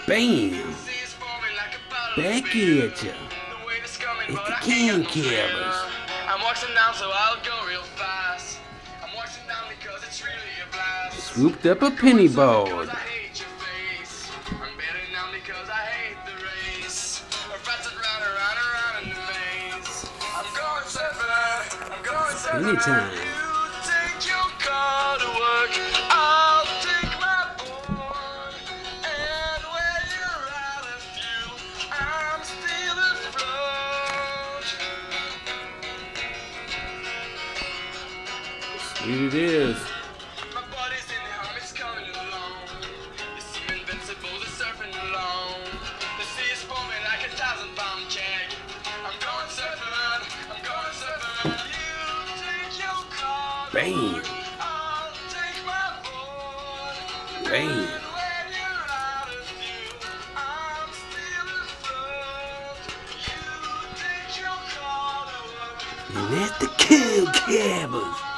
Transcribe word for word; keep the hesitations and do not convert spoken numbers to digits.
Bam! Back at ya. It's the Can Cabbers. I'm watching down, so I'll go real fast. I'm watching down because it's really a blast. Swooped up a penny board. I hate your face. I'm betting down because I hate the race. We're prancing round and round and round in the maze. I'm going surfing. I'm going surfing. Anytime. You take your car to work. I'll take my board. And when you're out of fuel, I'm still afloat. Sweet it is. My body's in the arm, it's coming along. You seem invincible, the surfing along. The sea is foaming like a thousand pound keg. I'm going surfing, I'm going surfing. You take your car. Bam! I'll take my board. Bam! And when you're out of fuel, I'm still afloat. You take your car to work. And that's the Can Cabbers.